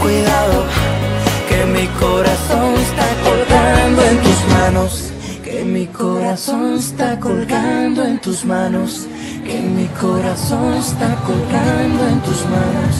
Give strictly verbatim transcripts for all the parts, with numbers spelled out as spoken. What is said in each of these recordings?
cuidado, que mi corazón está colgando en tus manos, que mi corazón está colgando en tus manos, que mi corazón está colgando en tus manos.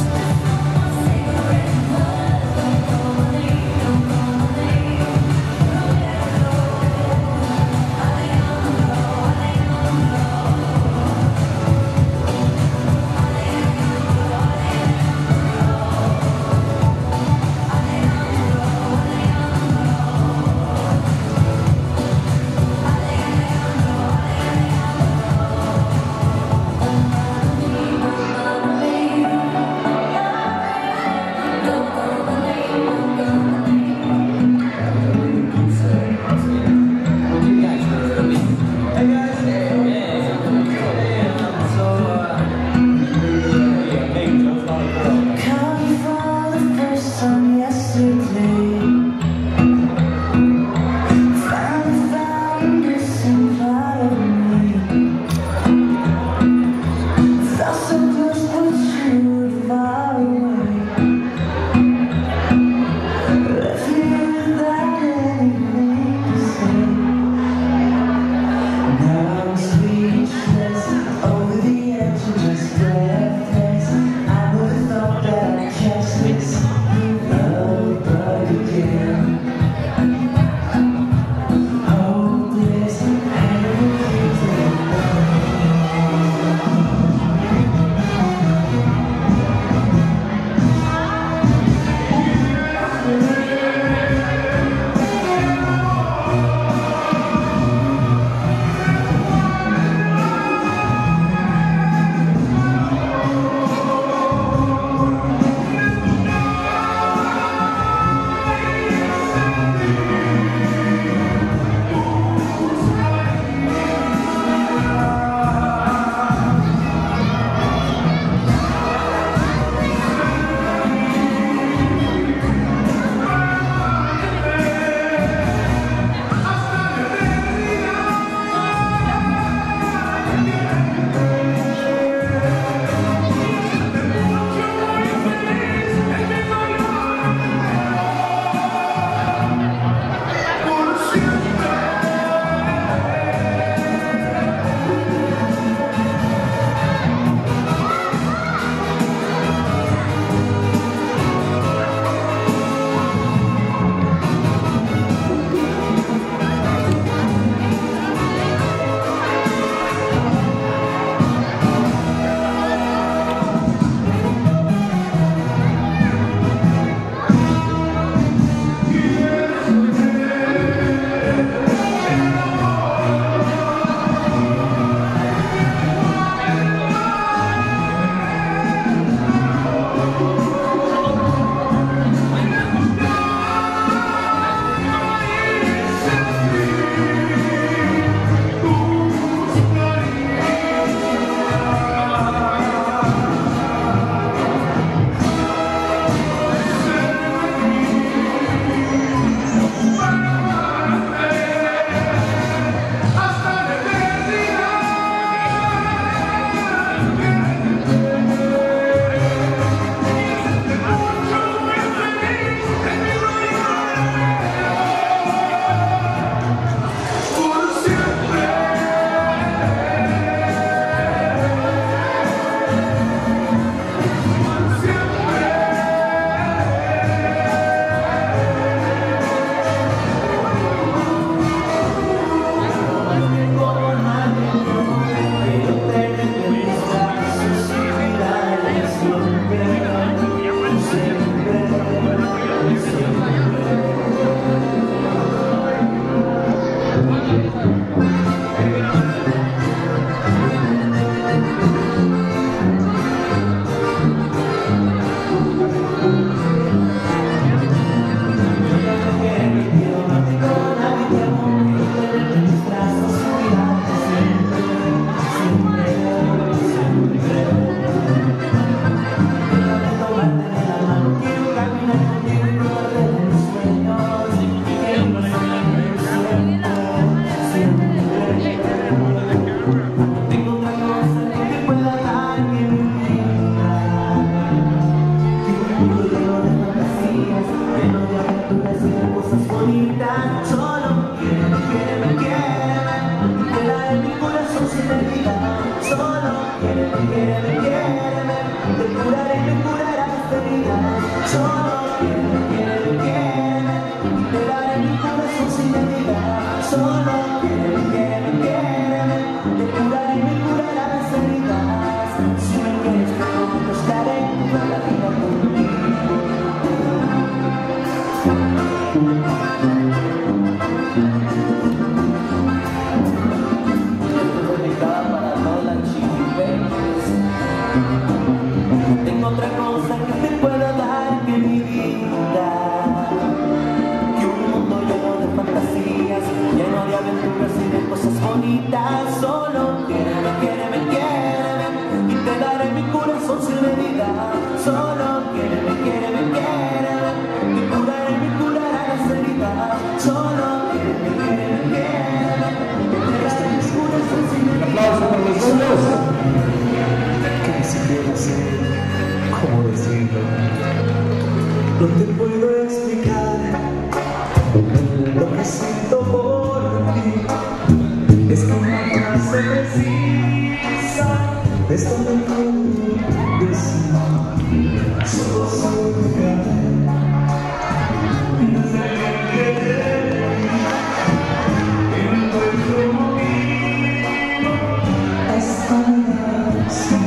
Tengo otra cosa que te puedo dar que mi vida, que un mundo lleno de fantasías, lleno de aventuras y de cosas bonitas. Solo quiéreme, quiéreme, quiéreme, y te daré mi corazón sin medida. Solo quiéreme, quiéreme, quiéreme, y curaré mi curará las heridas. Solo quiéreme, quiéreme, quiéreme, y te daré mi corazón sin medida. ¡Aplausos para los solos! Que ni siquiera sé cómo decirlo. No te puedo explicar lo que siento por ti. Es que una frase precisa es donde puedo decir solo soy real. Desde que te vi encuentro motivo a estar así.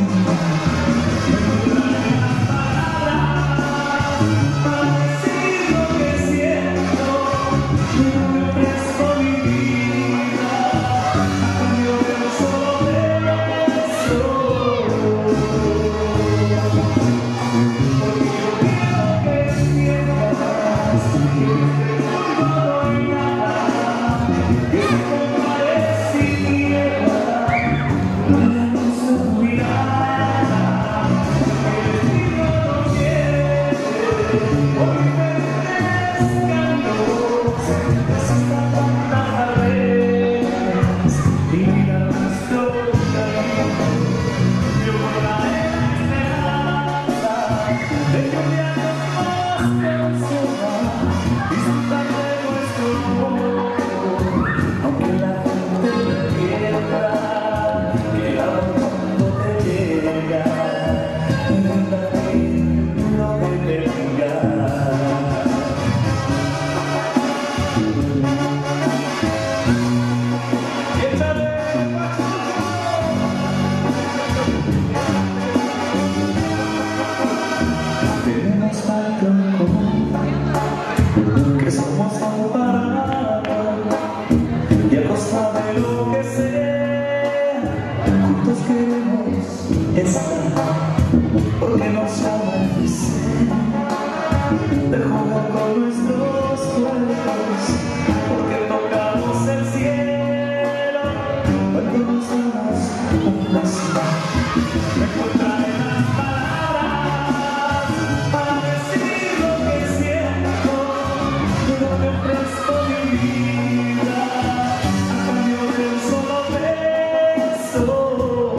Que somos comparables y a costa de lo que sea, juntos queremos estar, porque nos llamas de jugar con nuestros cuerpos, porque tocamos el cielo, cuando nos damos un beso. Me encontraré las palabras para decir lo que siento, pero te ofrezco mi vida a cambio de un solo beso.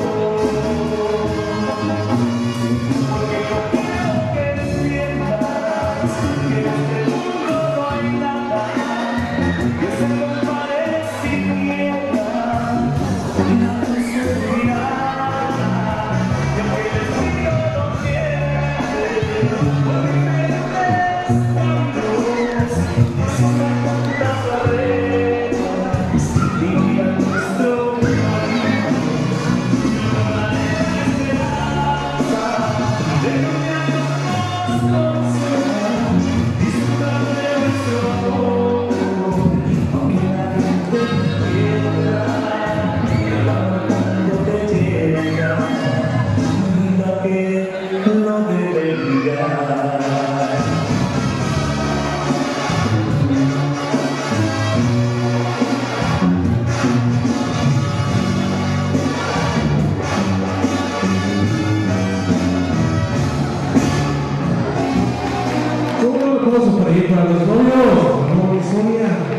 Porque no quiero que entiendas que en este mundo no hay nada que se compare siquiera a tu seguridad. Un aplauso para ir para los novios, no, Sonia.